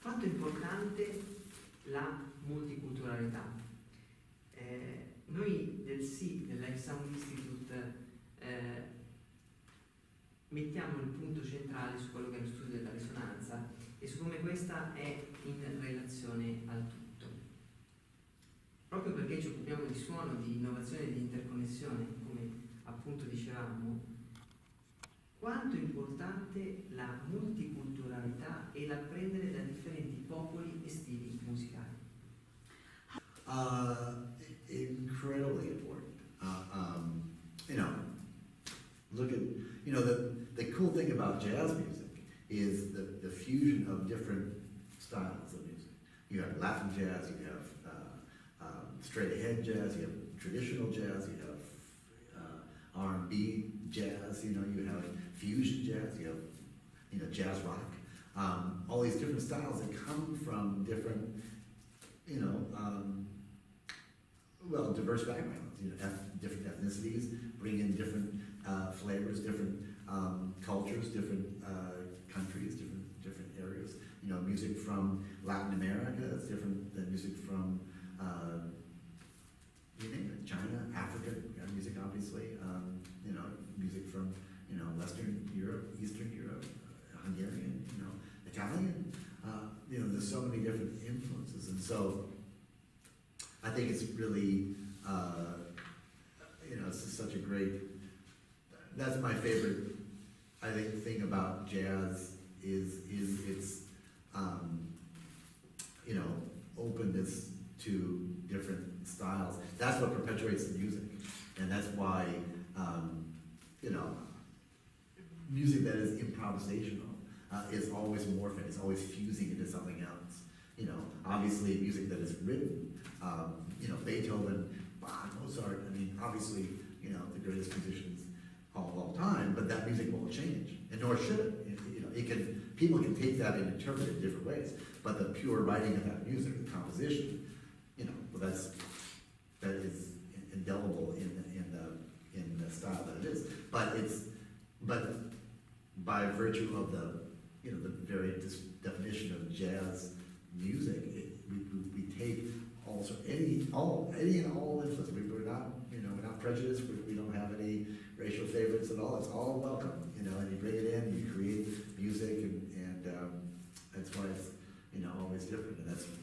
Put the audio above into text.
Quanto è importante la multiculturalità? Noi del SIP, del Life Sound Institute, mettiamo il punto centrale su quello che è lo studio della risonanza e su come questa è in relazione al tutto. Proprio perché ci occupiamo di suono, di innovazione e di interconnessione, come appunto dicevamo, quanto è importante la multiculturalità e l'apprendere da differenti popoli e stili musicali. Incredibly important. Look at, the cool thing about jazz music is the fusion of different styles of music. You have Latin jazz, you have straight ahead jazz, you have traditional jazz, you have R&B jazz, you have fusion jazz, you have, jazz rock. All these different styles that come from different, diverse backgrounds, different ethnicities, bring in different flavors, different cultures, different countries, different areas. Music from Latin America is different than music from you name it, China, Africa, music obviously. Music from Western Europe, Eastern Europe, Hungarian, Italian. There's so many different influences, and so I think it's really, it's just such a great. That's my favorite. I think thing about jazz is its openness to different styles. That's what perpetuates the music, and that's why music that is improvisational is always morphing. It's always fusing into something else. Obviously music that is written. Beethoven, Bach, Mozart. Obviously, the greatest musicians of all time. But that music won't change, and nor should it. People can take that and interpret it different ways. But the pure writing of that music, the composition, that is indelible in the style that it is. But by virtue of the very definition of jazz music, we take also any and all influence. We're not prejudiced. We don't have any racial favorites at all. It's all welcome, and you bring it in, you create music, and that's why it's always different, and that's